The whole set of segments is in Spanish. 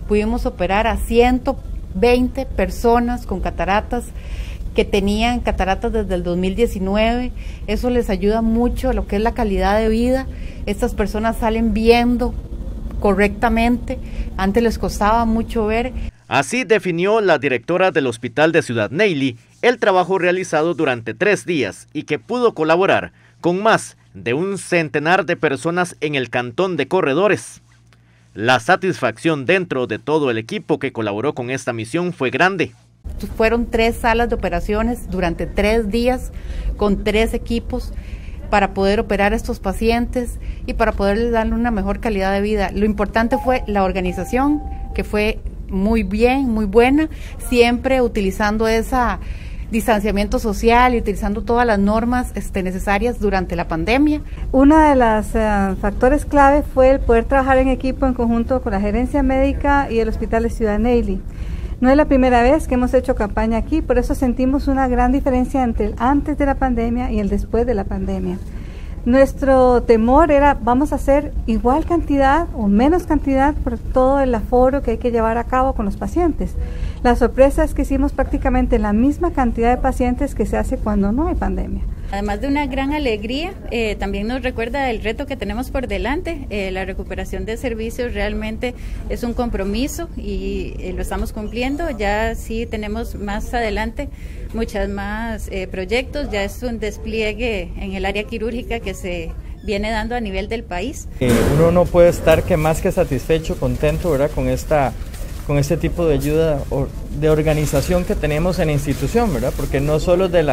pudimos operar a 120 personas con cataratas que tenían cataratas desde el 2019. Eso les ayuda mucho a lo que es la calidad de vida. Estas personas salen viendo correctamente, antes les costaba mucho ver. Así definió la directora del Hospital de Ciudad Neily el trabajo realizado durante 3 días y que pudo colaborar con más de un centenar de personas en el cantón de Corredores. La satisfacción dentro de todo el equipo que colaboró con esta misión fue grande. Fueron 3 salas de operaciones durante 3 días con 3 equipos para poder operar a estos pacientes y para poderles darle una mejor calidad de vida. Lo importante fue la organización, que fue muy bien, muy buena, siempre utilizando ese distanciamiento social y utilizando todas las normas necesarias durante la pandemia. Uno de los factores clave fue el poder trabajar en equipo en conjunto con la gerencia médica y el Hospital de Ciudad Neily. No es la primera vez que hemos hecho campaña aquí, por eso sentimos una gran diferencia entre el antes de la pandemia y el después de la pandemia. Nuestro temor era, vamos a hacer igual cantidad o menos cantidad por todo el aforo que hay que llevar a cabo con los pacientes. La sorpresa es que hicimos prácticamente la misma cantidad de pacientes que se hace cuando no hay pandemia. Además de una gran alegría, también nos recuerda el reto que tenemos por delante. La recuperación de servicios realmente es un compromiso y lo estamos cumpliendo. Ya sí tenemos más adelante muchas más proyectos, ya es un despliegue en el área quirúrgica que se viene dando a nivel del país. Uno no puede estar más que satisfecho, contento, ¿verdad?, con este tipo de ayuda de organización que tenemos en la institución, ¿verdad?, porque no solo de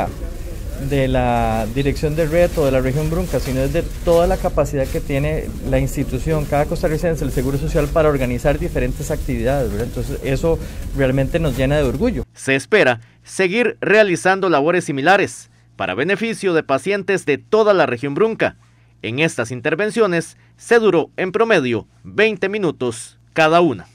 la dirección de red o de la región Brunca, sino es de toda la capacidad que tiene la institución, cada costarricense, el Seguro Social, para organizar diferentes actividades, ¿verdad? Entonces eso realmente nos llena de orgullo. Se espera seguir realizando labores similares para beneficio de pacientes de toda la región Brunca. En estas intervenciones se duró en promedio 20 minutos cada una.